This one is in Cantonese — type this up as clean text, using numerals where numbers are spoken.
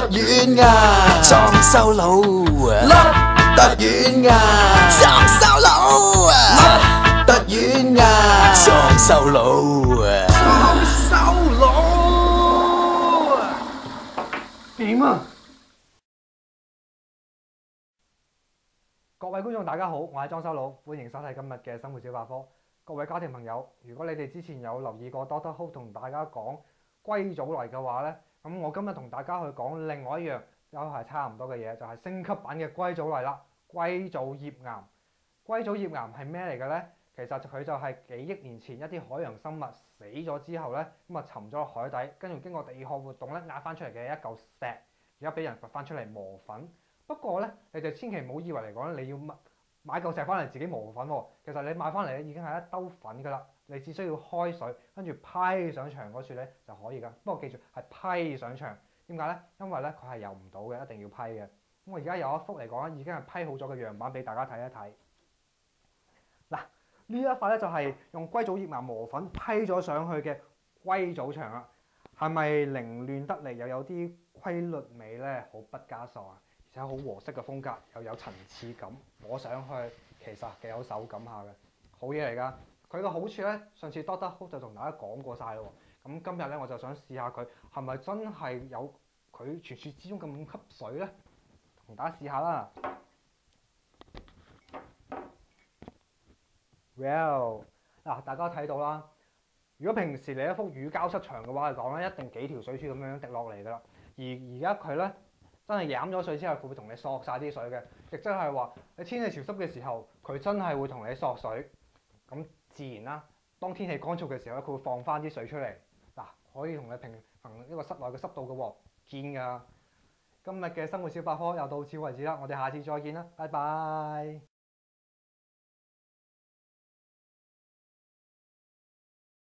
遠呀，裝修佬甩得遠呀，裝修佬甩得遠呀，裝修佬裝修佬點啊？ 各位觀眾大家好，我係裝修佬，歡迎收睇今日嘅生活小百科。各位家庭朋友，如果你哋之前有留意過 Doctor Who 同大家講歸祖嚟嘅話呢，咁我今日同大家去講另外一樣又係差唔多嘅嘢，就係升級版嘅歸祖嚟啦。歸祖頁岩，歸祖頁岩係咩嚟嘅呢？其實佢就係幾億年前一啲海洋生物死咗之後呢，咁啊沉咗落海底，跟住經過地殼活動咧壓翻出嚟嘅一嚿石，而家俾人掘翻出嚟磨粉。不過咧，你哋千祈唔好以為嚟講你要買嚿石翻嚟自己磨粉喎。其實你買翻嚟咧已經係一兜粉㗎啦，你只需要開水跟住批上牆嗰處咧就可以㗎。不過記住係批上牆，點解咧？因為咧佢係游唔到嘅，一定要批嘅。咁我而家有一幅嚟講已經係批好咗嘅樣板俾大家睇一睇。嗱，呢一塊咧就係用歸祖頁岩磨粉批咗上去嘅歸祖牆啦。係咪凌亂得嚟又有啲規律美咧？好不加索啊！而且好和式嘅風格，又有層次感，摸上去其實幾有手感下嘅，好嘢嚟㗎。佢個好處咧，上次 Doctor Who 就同大家講過晒咯。咁今日咧我就想試下佢係咪真係有佢傳説之中咁吸水咧？同大家試下啦。Well， 嗱，大家睇到啦。如果平時你一幅乳膠漆牆嘅話嚟講咧，一定幾條水柱咁樣滴落嚟㗎啦。而家佢咧真係飲咗水之後，佢會同你索晒啲水嘅，亦即係話你天氣潮濕嘅時候，佢真係會同你索水。咁自然啦，當天氣乾燥嘅時候咧，佢會放翻啲水出嚟。嗱，可以同你平衡呢個室內嘅濕度嘅喎，堅㗎。今日嘅生活小百科又到此為止啦，我哋下次再見啦，拜拜。